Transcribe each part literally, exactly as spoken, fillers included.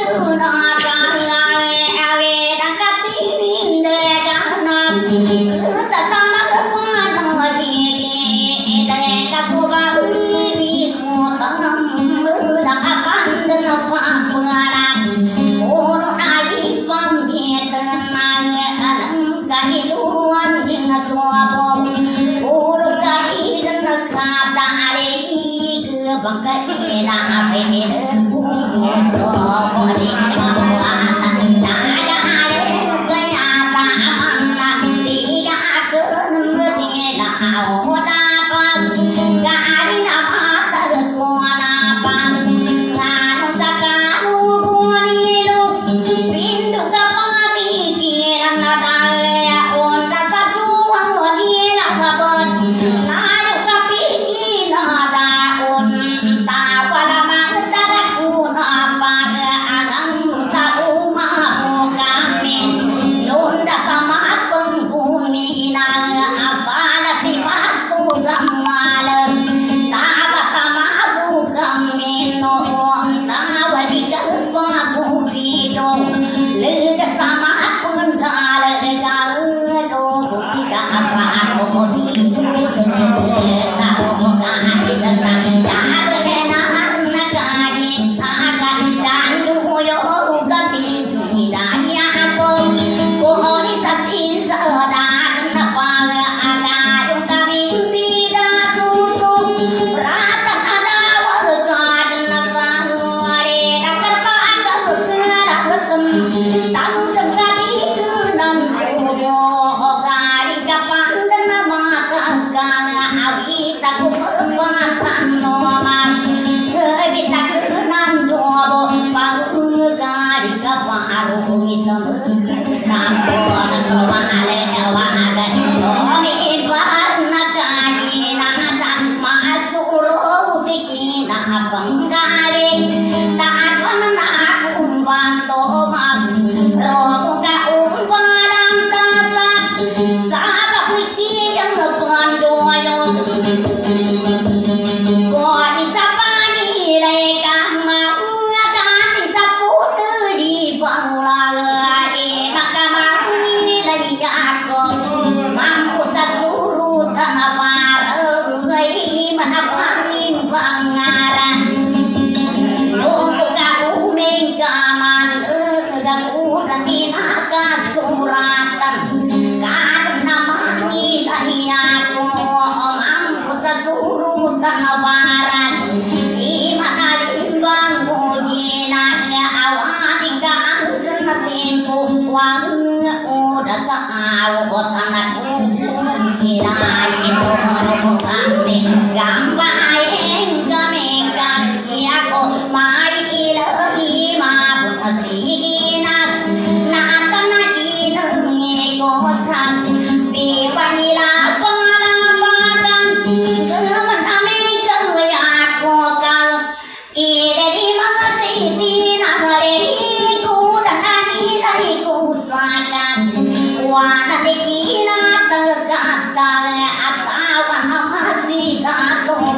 Hãy subscribe cho kênh Ghiền Mì Gõ để không bỏ lỡ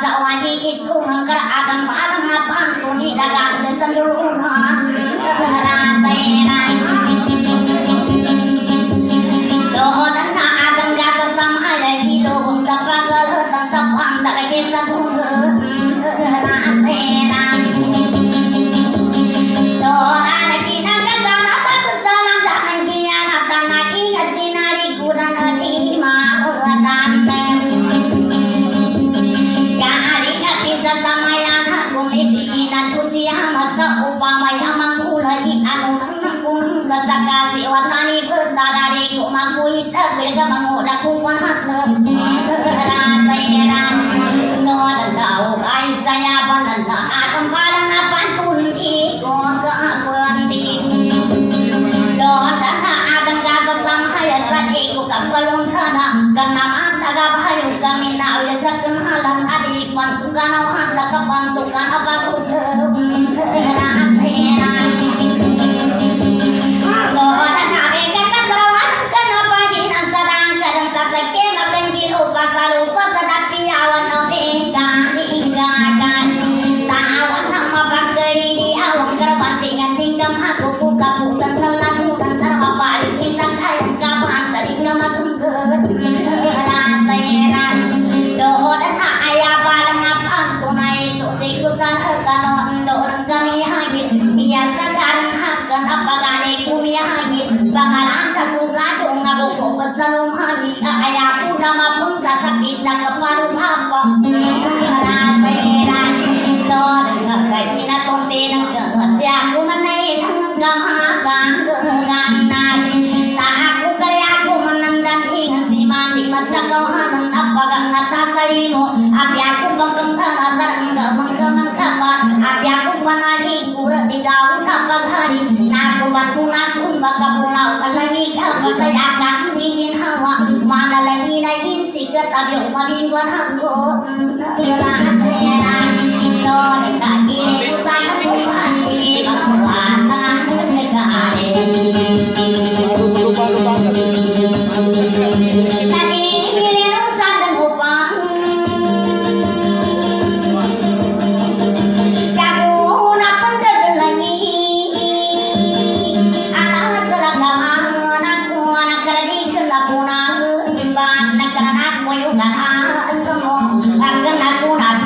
Aku nak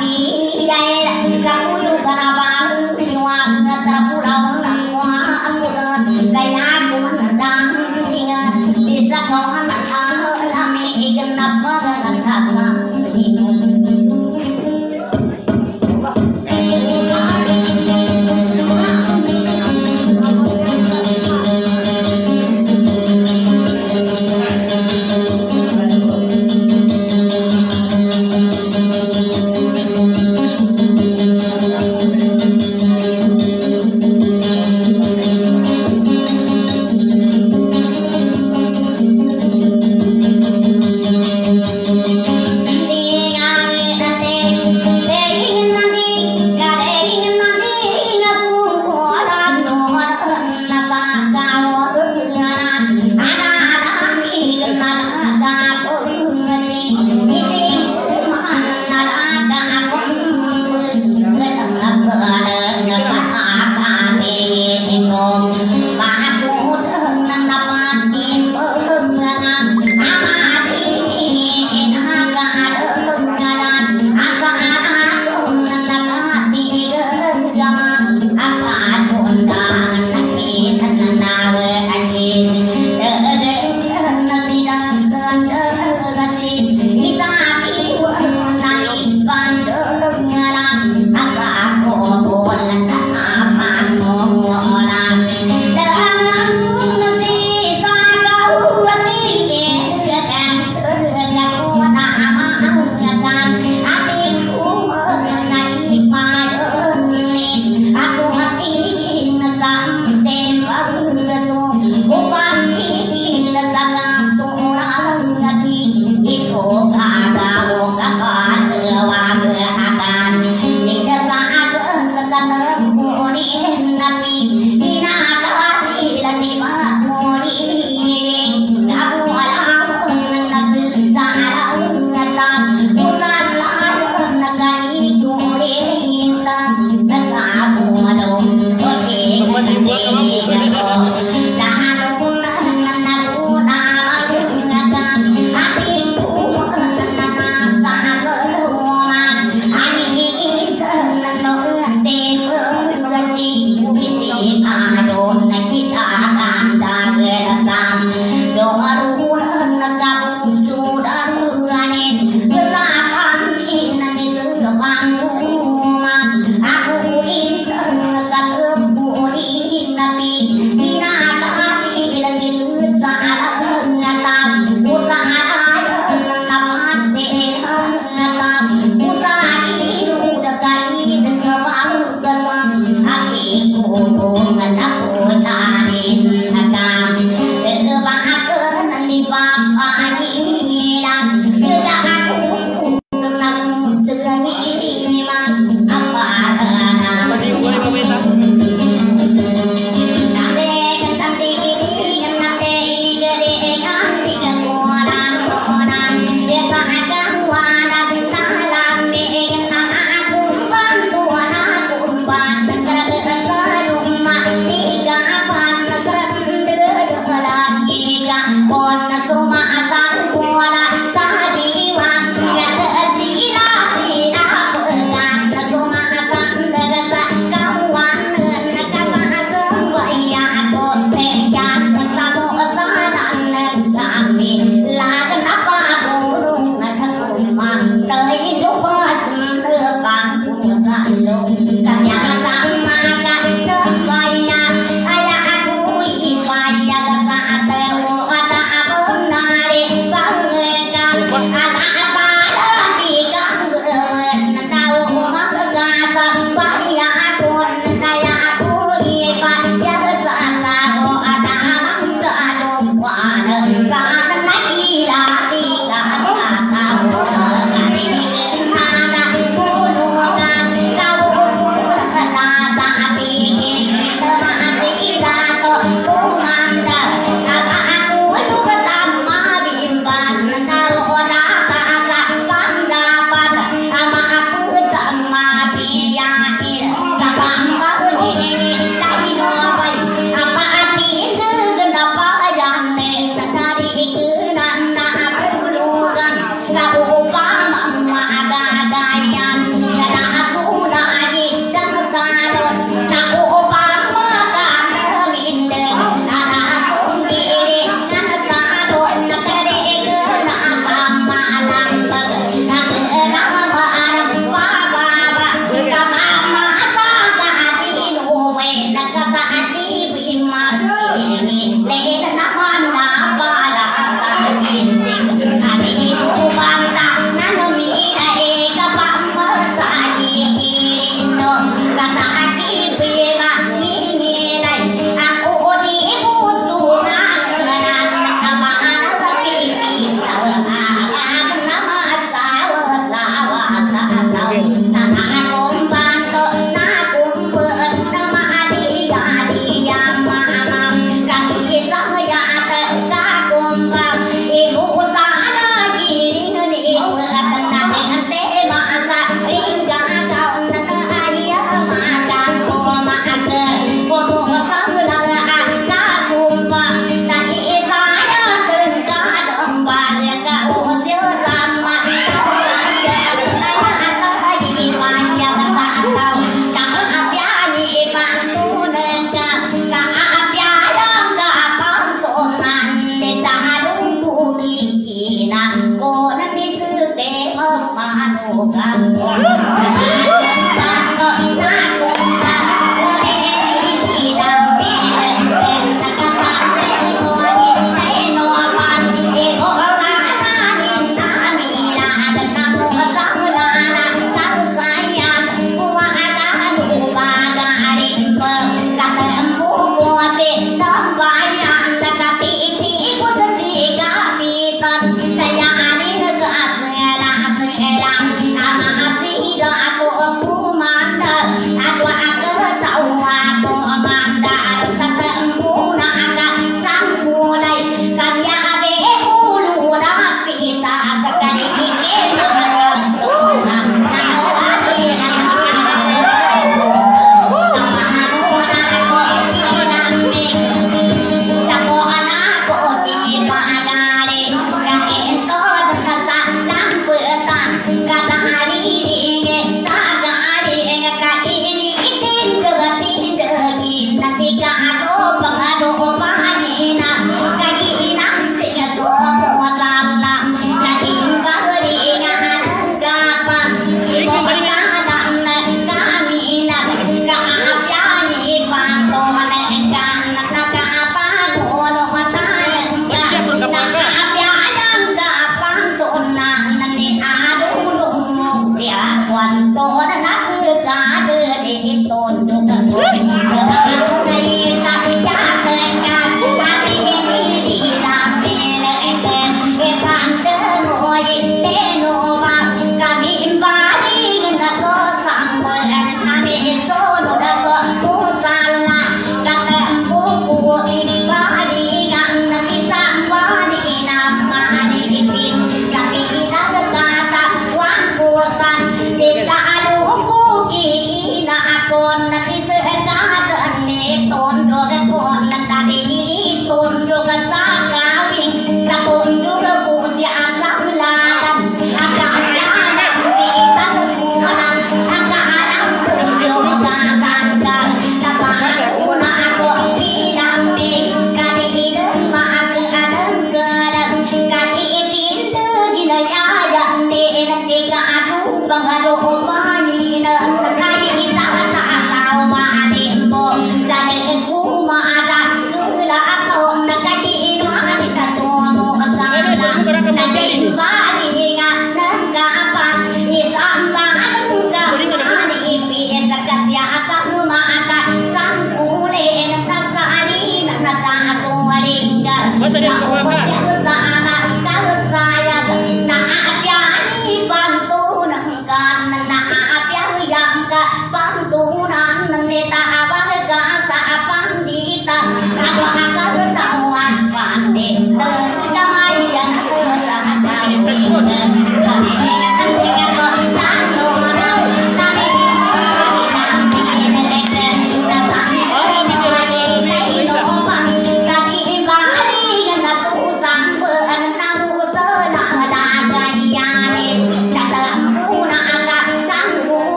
Tidak ada hukum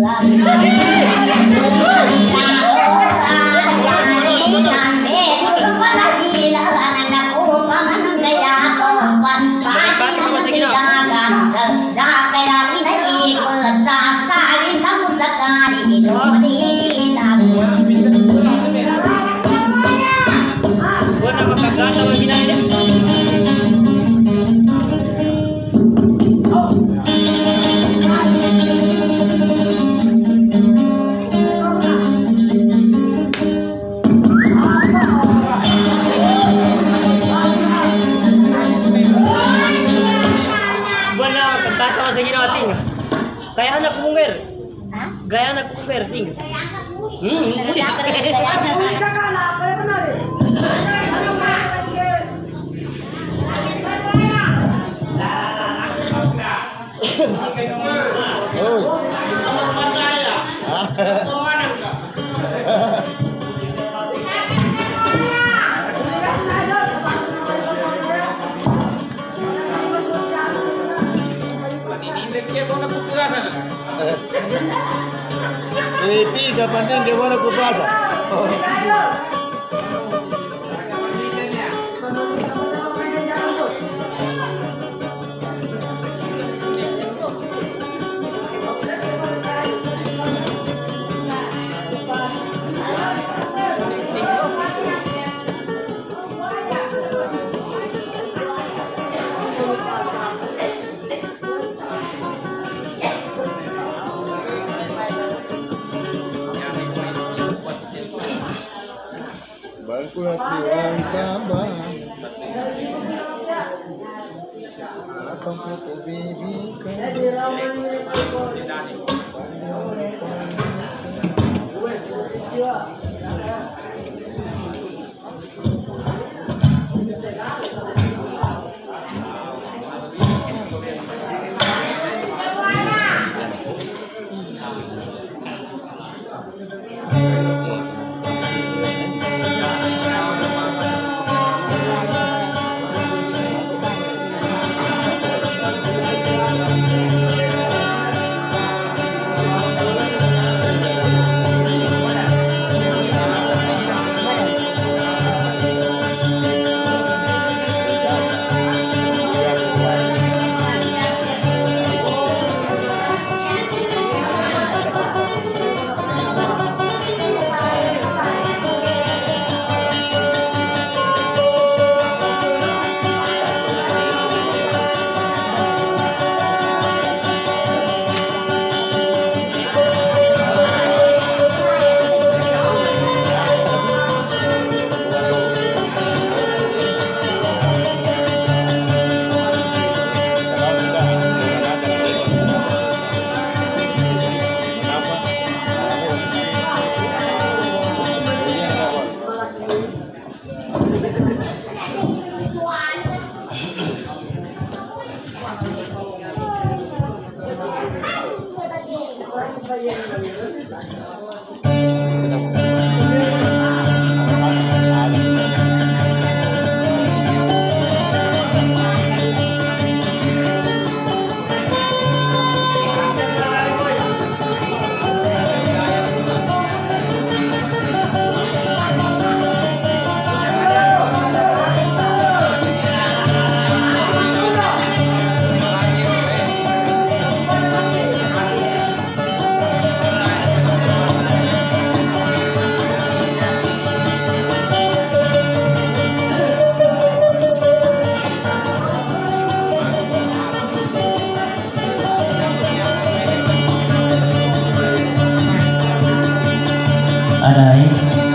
Aday.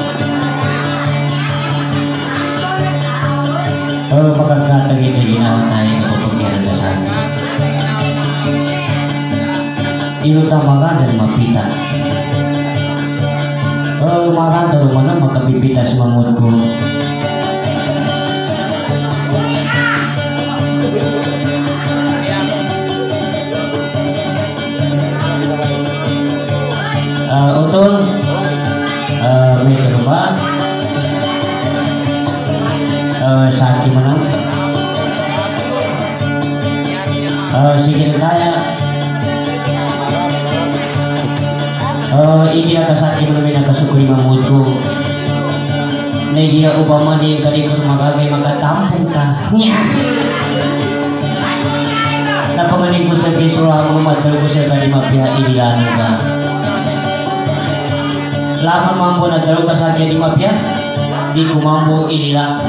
Oh, pagkakatabi na ginawa tayo ng pupagyan na sa akin. Inutamakan dan mapita. Oh, makan daw mana makapipitas mangutku. Uh, utol. Uh, may terubah uh, saat gimana uh, sikit kaya ini nakasaki namin nakasukuri mamuto. Nagiya upama di kali ko magagay magatampong ka. Nya. Napamanig ko sa kisura mo matal ko sa kali mapiha ililan ka. Selama mampu na dalu ka sa di mapiha, di ko mampu ililan.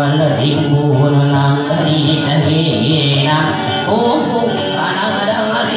Om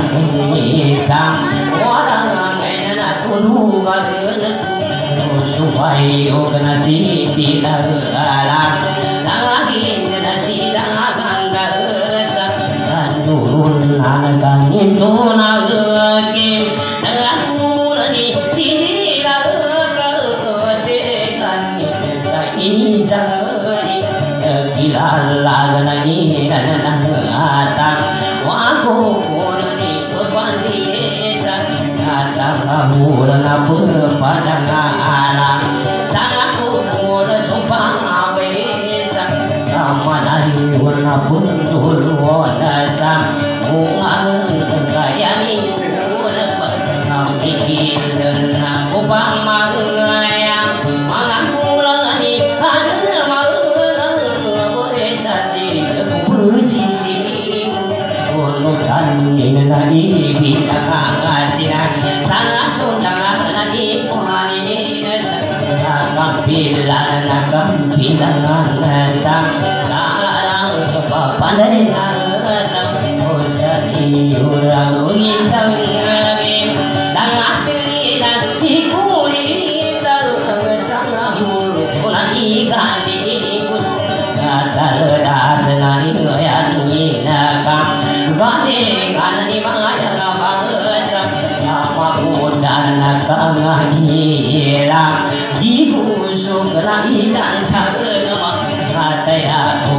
isang orang na tulugan supaya kena siti dalam lagi na sidagan darasa turun akan itu nagi dengan ni sidagan ketekan ini jadi gila lagi dan atang waku ni berpandisa kamu dan berpadang alam sangatku dan sumpah abisa kamanai warna pun dulu dasar bunga kaya ni kami bikin aku pamagayang mengaku lagi ada malu boleh sati puji dan ini bisa ngasihkan salah sundangan nanti pohani agak bila agak bila sang larang pandai agak jadi orang ingin dan asli dan ikuli terus sangat buruk lagi kali ikut kata ledas nari yang ini nakam Gani gani maya bangsa apa udan kangahira digusung lagi dan sagema hati aku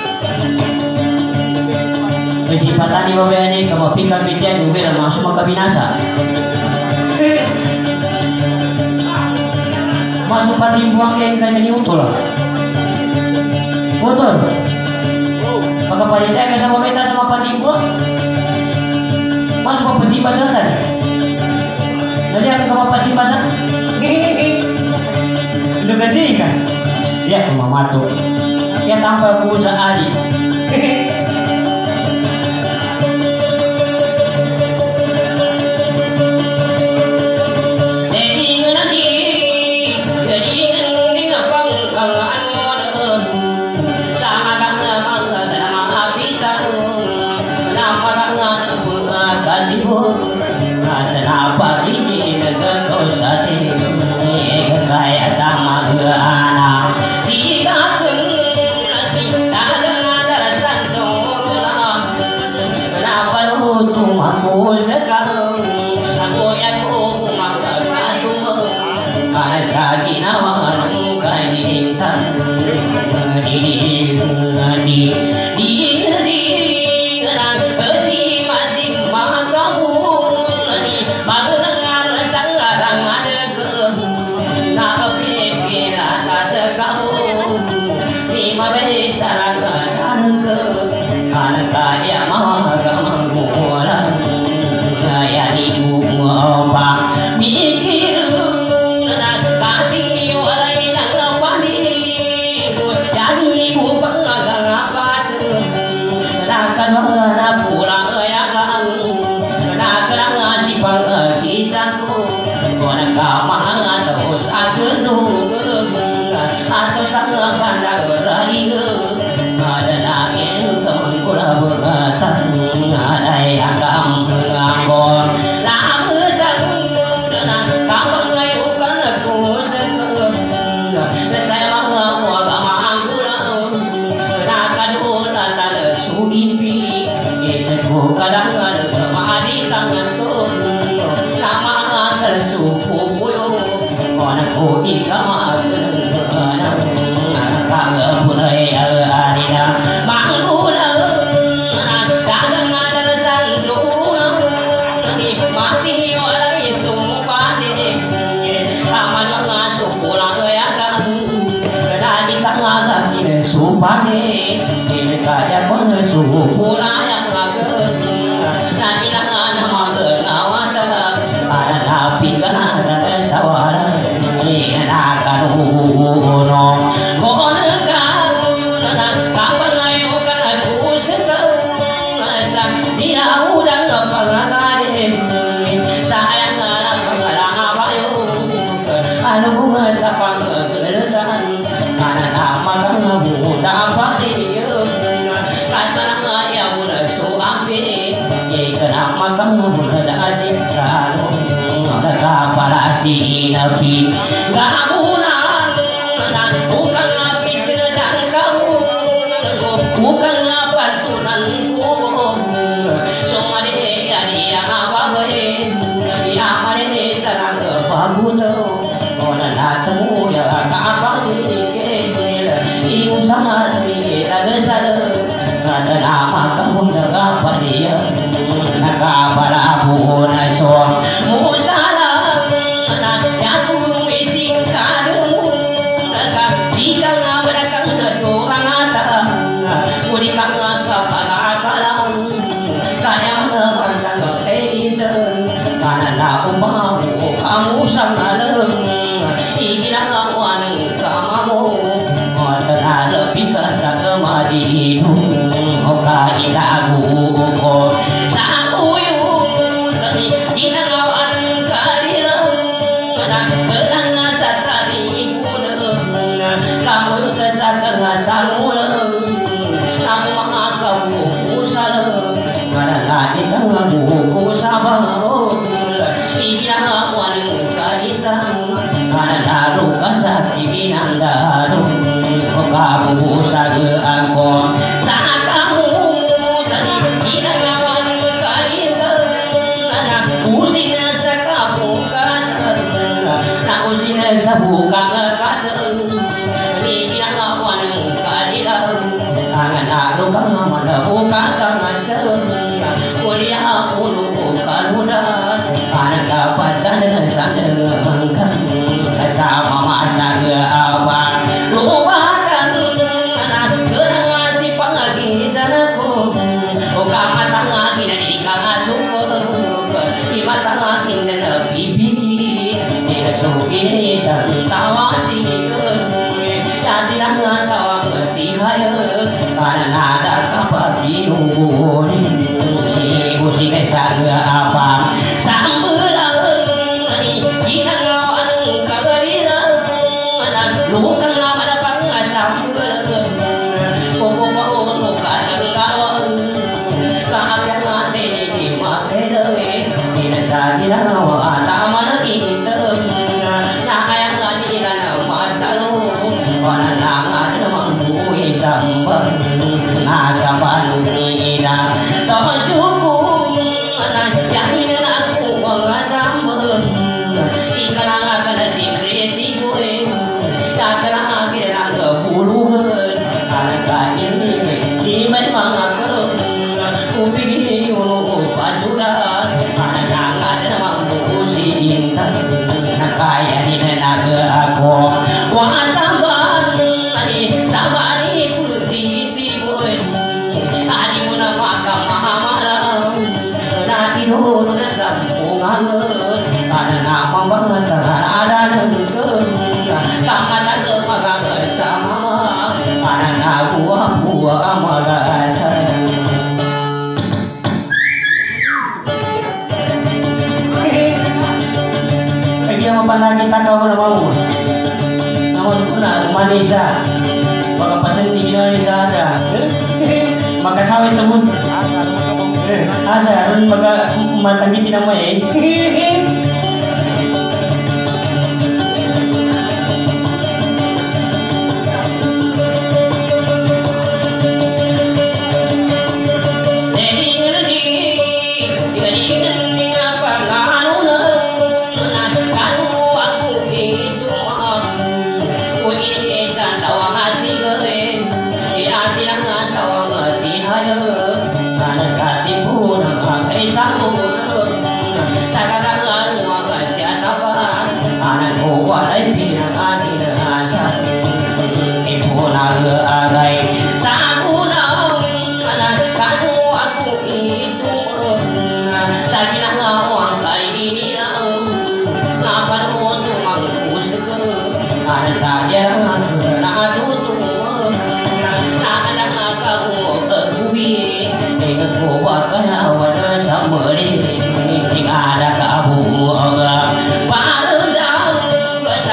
Kecipatan di bawah ini kamu pikir pikir juga langsung maka binasa masuk pada buang yang kaya ni utul betul maka panitia ke sama meta sama pandipo masuk ke peti pasang tadi nanti akan ke peti pasang udah gede kan ya rumah matu ya tanpa kusa adi Kenapa ini negara kau sati kaya sama anak tidak lagi tak ada santola kenapa lu tuh aku sekarang aku yang aku makan aku asa ginawa kaya intan di di di di kaya magamang kaya ibu apa mikir na kati walay nang panigo jadi ibu pangagang apa sedangkan na pulang ayakan nakarang asipang kisanku kona kamangan terus agenu atau sang kandang rahiyo ada nangin temen kula berkatan ada yang kampung lamu tang kampung ngayukan aku sekeng saya mau agama angkula nakadulan ada sugipi seku kadang ada kemari tangan tuh nama tersuku puyo kona kodi kama kagak mulai adina mangula kadang ada sanduna mati oleh sumpani aman ngasuh pulang ya kan dari kangen ini sumpani ini kaya pun suh pulang yang agak dari kangen mager awan ada nabi kan ada sawara ini akan uno Kenapa kamu nepi gamunan bukan api dan kamu bukan bantunan kubur somade ya apa boleh ya mare sarang bagus ona temu ya apa ini iu sama ni ada sal ada nama kamu naga paria naga para buona so musala na yaku ising kadu naga bilang abrakang seorang ata uri kang kapala kalam sayang pandang teite kanana umamu kamu sangalem igilang awan kamamu otana lebih kesamadi oka ilagu ko sakuyu tani inawan kaliram kelang satari kuneng kamu kesateng sanul kamu kamu usal karena inagu ku sabang igilang awan kalitam karena luka sakit nandaru kamu saga angko saat kamu tadi inawan kalitam anak usina sakamu kasar nak usina sabuka kasar ini inawan kalitam tangan aru kamu melakukan kasar kuliah puluh kaludan anak dapat dan sangat sama masa ke apa lupakan anak kerana si pangagi janaku oka matang ina di kanga suko di matang ina lebih biki tidak suki dan tawasi jadi dengan tawang tihaya karena ada kapal di unggun ibu si kesa ke apa sambelang inawan kagadiran lukan pada pangasam pokok pokok kadang kawan sahabat mati di makhluk tidak saja nawa tak mana kita nak yang lagi dan matalu orang nangan mampu isambang asapan ina tak cukup jadi aku mengasambang ikan akan secret gue tak terang kira ke puluhan anak ini di memang aku kuping ulu paduran anak ada mampu si intan kaya di nenaga aku wah samban ani sabari putih tiboy ani muna makam mahamalam nanti dulu sampungan karena membangsa ada negeri sama tak kemakan bersama karena buah-buah malasa lagi yang mana kita kau nak mau namun pernah Malaysia maka pasal di Indonesia saja maka sawit temun asa maka matang kita mau eh ada kabu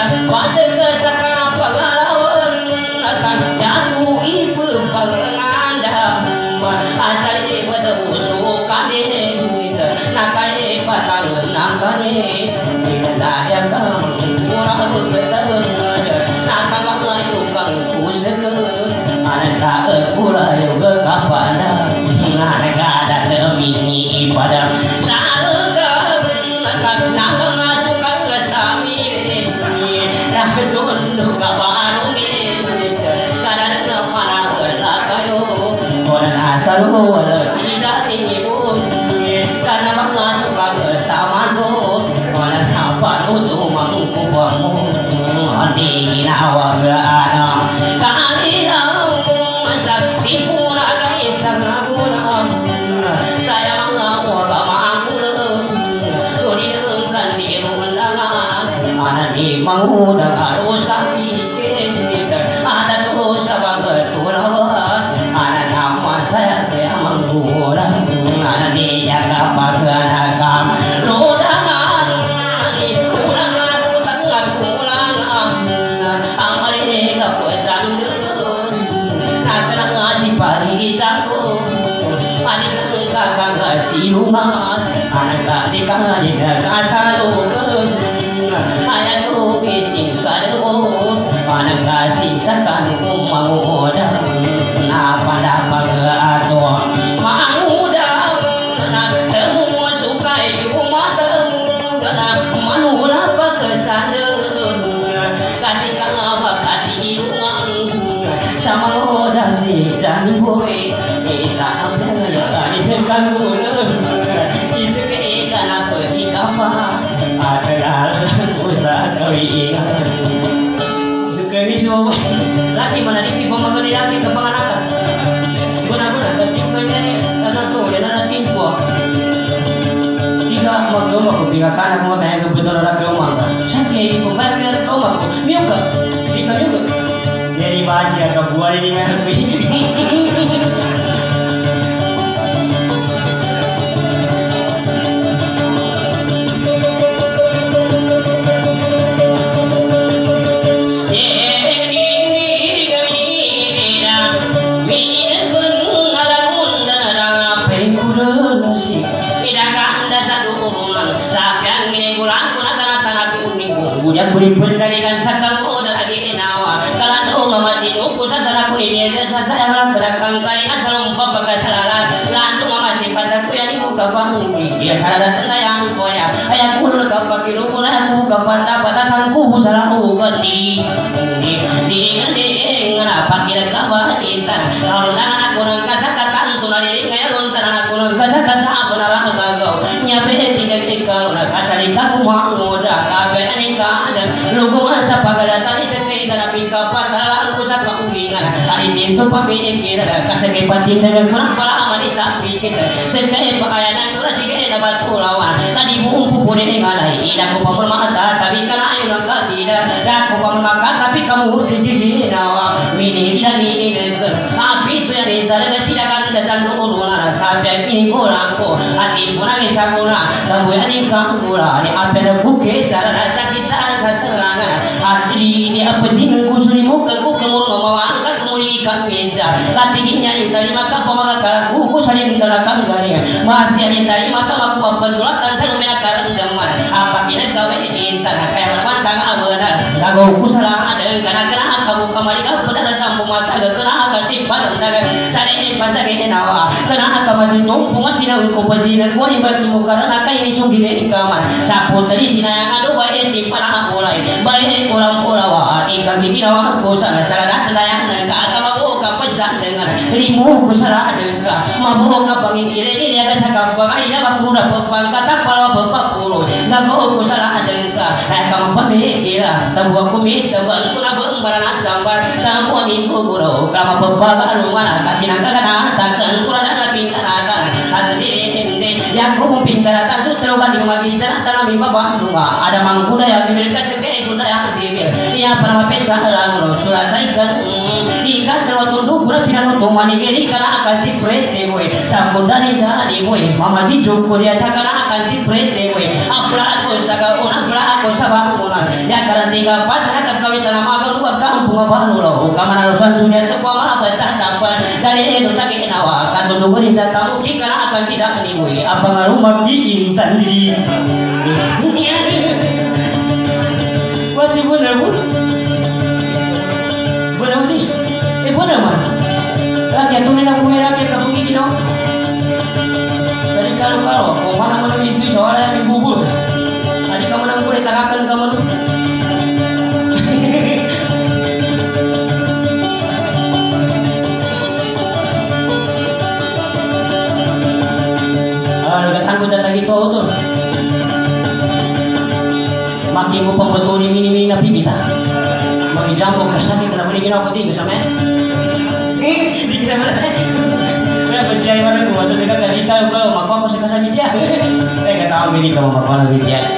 ginawa gaana kalirang sakti puna guys ang nagulang saya mga wala magulang tulilang kandirong langan anan di mangudang aro sa pikit anan to sa bagatulah anan nama saya kaya manggulang anan di jaga paganagam rodangan kurang aku tengah kurang amari aku sandun nak ngasih pagi jago adik kakak ngasih rumah anak adik kakak asalun ayah tu bising kado anak kasih sekan umang kenapa dapat keado mangudang semua sukai rumah tengah manula kesadun kasih kakak kasih rumah sama udah sih dan boy bisa ambil ya tadi kamu itu keikan apa di kamar adalah usaha koi sekali semua lagi mana di pemakai lagi ke penganakan guna-guna tapi menjadi anak tu yang anak timpo tiga mau aku tiga kanan mau tanya kebetulan orang rumah saya kira ibu bayar rumah miuka tiga juga jadi bahasa ke buah ini kan yang beribun darikan sakang udah lagi nawa kalau tu masih nuku sasana ku ini sasana lah gerakkan kali asal umpah bagai salalan lantu masih pada ku yang dibuka bangun dia sarada tentayang koya ayah kulul kapal kilu kulul buka pada batasanku busalaku gedi di di di ngapa kira kabar intan kalau nana aku nang kasakatan tu nari kaya lontar aku nang kasakata benar kagau nyabe tidak tikal kasari kamu mau muda kabe ani kada lugu asa pagalatan isake kana pika patalan kusat ka ugingan ari tinto pamilin kira kasake patin dengan kurang pala amani sapi kita seke pakayanan kula sige dapat pulawan tadi bumpu pune ngalai ida ko pamata tapi kana ayo nang tidak dak ko pamaka tapi kamu tinggi nawa mini ida mini tapi tu yang disara sidakan datang uruna sampai ini kurang ko hati punang isakuna sampai ani kamura ni apena buke sarana sakisa serangan hati ini apa jin kusuri muka ku kemur mamawan kan muri kan meja latinya dari maka pemaka ku ku saling dalakan gani masih ani dari maka aku pendulatan saya menakar zaman apa kira gawe ini tanah kayak mantang abana lagu ku salah ada kana-kana kamu kembali ke pada sambung mata kana kasih pada daga sare ini pasal ini nawa kana ka masih tumpu masih nak ku pajinan ku ni bagi muka karena ini sungguh ini kamar sapu tadi sinayang adu baik si panah mulai baik ulang-ulang ini kami kira aku sana salah tayang dan ke atau aku kapan dengan limu ku salah dengan mabu ka pangikir ini ada sakap pakai ya aku udah bepang kata kalau bapak puluh lagu ku salah dengan saya kamu pemikir tahu aku minta bantu nabung barang sambar tahu minggu guru kamu bapak rumah kasih nak kana takkan kurang ada pintar ada ada ini yang aku pintar atas itu terlalu banyak lagi jalan tanah lima bangga ada mangkuda yang dimiliki sebagai kuda yang dimiliki ia pernah pecah lalu sudah saya kan ikan terlalu tunduk berat tidak untuk manigeri karena akan si prete boy sambut dari dari boy mama si cukup dia karena akan si prete boy apalagi aku saga una apalagi aku sabang una ya karena tiga pas nak kawin tanah makan dua kampung apa nulo kamar rusan dunia itu apa betah dapat dari itu sakit nawa kan tunduk beri jatah mungkin karena akan tidak ini boy apa ngaruh mati intan diri masih benar bu benar bu eh benar mah lagi tu ni nak buat lagi tak mungkin kita dari kalau kalau kau mana mana itu soalnya yang bubur tadi kamu nak boleh tarakan kamu tu aku datang itu tu makin mo pang betul ini ini nabi kita makin jambu kasih kita boleh gina apa tiga sama? Eh, tiga sama. Saya percaya pada gua tu sekarang tadi tahu kalau mak apa sekarang saja. Eh, kata tahu ini kalau mak apa lagi dia.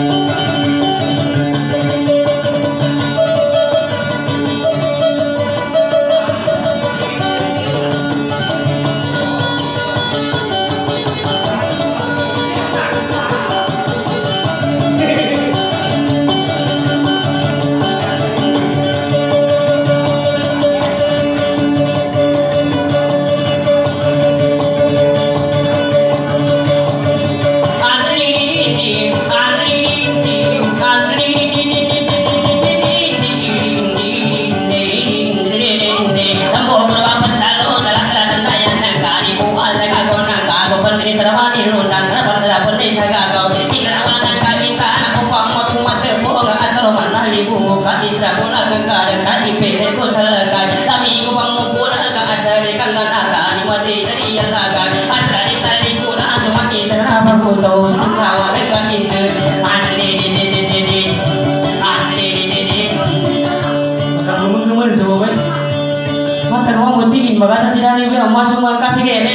Magasa sila ni Bia, masuk makasih kene.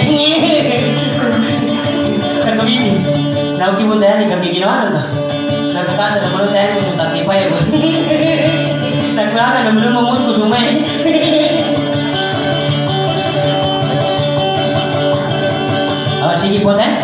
Kan begini. Nau ki bunda ni kami ginawa na. Nagkakasa na malo tayo kung takipay ko. Nagkaka na malo mamut ko sumay. Oh, sige po tayo.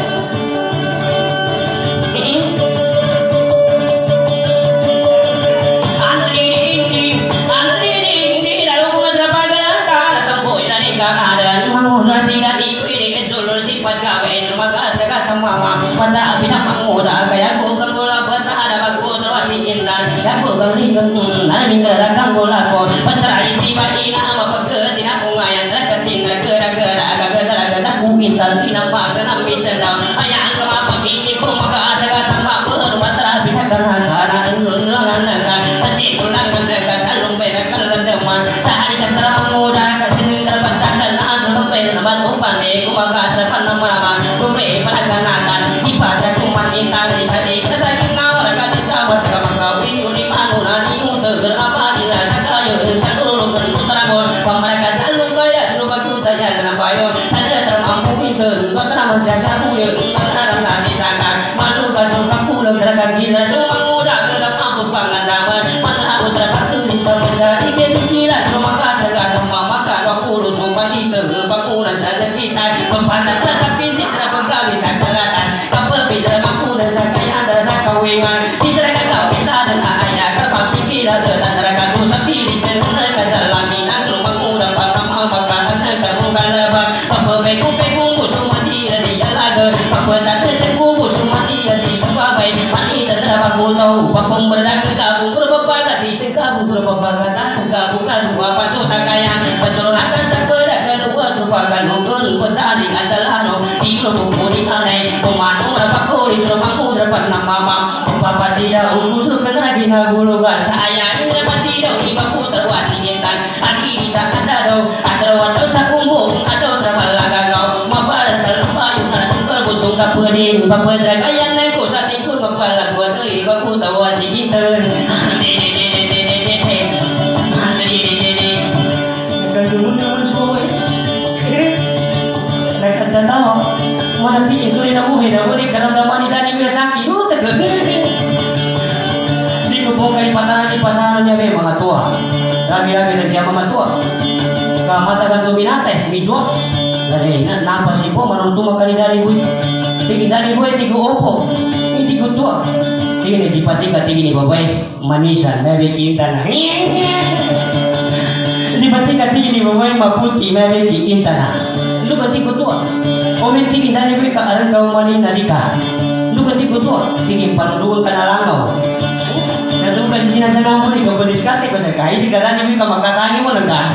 Pada bisa mengudah gaya bukan bola bertahan bagus terus indah dan bukan ringan nani gerakan bola ko petrai tiba-tiba apa pekerja tidak mengayan terketing gara-gara agak-gara agak mungkin dan tidak apa bisa dah ayah ke apa ini ko maka asal sama berpatra bisa karena karena nunangan hati pulang mereka selalu mereka rendaman sehari serang muda kasih terbantah dan langsung sampai nama umpan ko maka serpan nama kupe pada pada kuman intan di sini kesakit nawar kasih tahu sama kau ini manu nani untuk apa dirasa kaya seluruh kenutragon pemerintah selalu kaya selalu bagus saja dalam bayo saja termampu pintar kata menjasa kuya dalam hati sangat manu kasih kamu lembaga gila semua muda sudah mampu pangandaman mana putra patu kita menjadi kira semua kasih semua maka waktu lu semua itu bangunan saja kita memandang tapi tidak bergawi sakaratan bisa mampu dan sakaya dan sakawengan tidak kau bisa dan ayah kapal pikiran dan mereka tu sendiri dan mereka selami dan rumah muda pada makanan dan bukan lebar apa beku beku semua dia dia lagu apa tak semua semua dia di sebagai mani terdapat tahu apa berdak kamu berbapa di sekamu berbapa tak kamu kan apa tu tak kaya betul akan sebedak kedua merupakan mungkin petani adalah no tiga buku aneh pemanu berapa kali terpaku dapat nama papa sida usul kena dihagulukan saya ini dapat sida ibaku terwasi intan hati bisa ada do ada waktu sakumbung ada terlalu gagau mabar terlalu ada terbutung kapuri papa dragayan neko saat itu mapala buat ibaku tawasi intan tahu mana ti itu ina buhi na boleh karena damani dani biasa itu tegak di kebun kali pataran di pasarannya memang tua rabi-rabi dan siapa matua kamata kan dominate mijo dari nampak si po manuntu makali dari bui tinggi dari bui tiga opo ini tiga tua ini jipatika tinggi ni babai manisan dari kita jipatika tinggi ni babai maputi dari kita lu berarti kutua komen tinggi dari mereka arang kau mani narika lu berarti kutua tinggi panduan kana langau dan lu kasih sinan sana pun di kebun diskati pasal kai sekarang ini mereka makatani mo nangka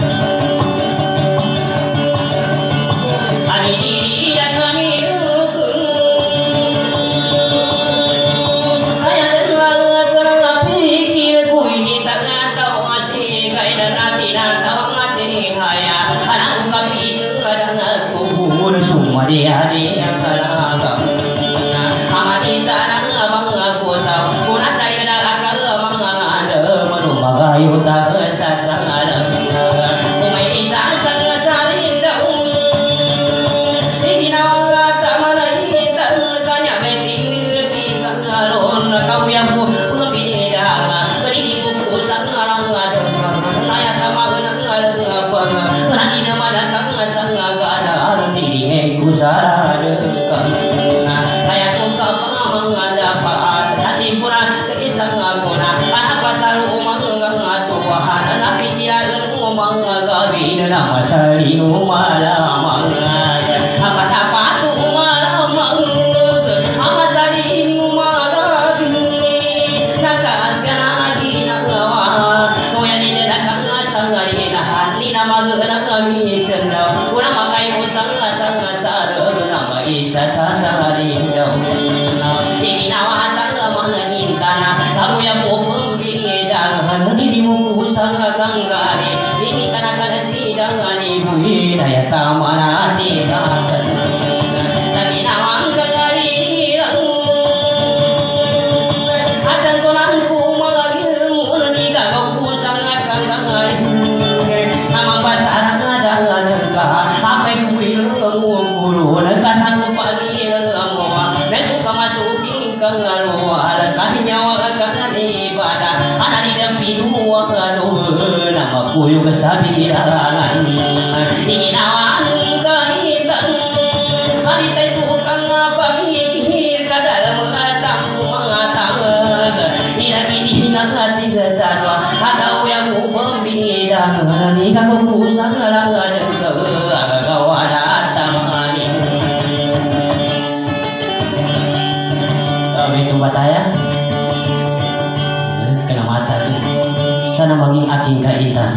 Hari ini dan kami hadi yang kalagam amati sarang abang aku tahu kuna saya dah akal abang ada manusia yuta sasang ada umai isa sang sarinda ini nawa tak mana ini tak tanya beting di kangalon kau yang pun lebih dah beri buku sang orang ada saya tak mahu nak ada apa nanti nama datang sang ada diri ku sarada saya tu kau mengada apa hati pura kisah ngaguna anak pasal umang ngatu wahana tapi tidak umang gabi nama sari umala mangaya apa apa tu umala mang ama sari umala gabi nakan lagi nagawa koya ni nakang sangari nahan ni nama gana kami senda pura makai utang sang sara nama isa sasari jauh ini nama tang mana hintana kamu yang mau pergi jangan di muku sang ganggari ini kana-kana sidang ani bui daya tamana tidak lagi nama ganggari akan konanku magilmu ni kau sang ganggari nama pasar ada ka apa bui lu kasang pagi kamu netu kamasuki kangaru ala kahinya wakan ibadah ana di dampi dua kalu nama kuyu kesabi darangan ini nawan kahitan hari itu kang apa mikir kadal mengatang mengatang ira ini nangati sadwa ada yang membidang ni kamu pusang lang ada kau ada tamani itu bataya kena mata sana manging aking kaitan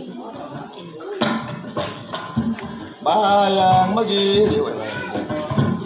Bayang magi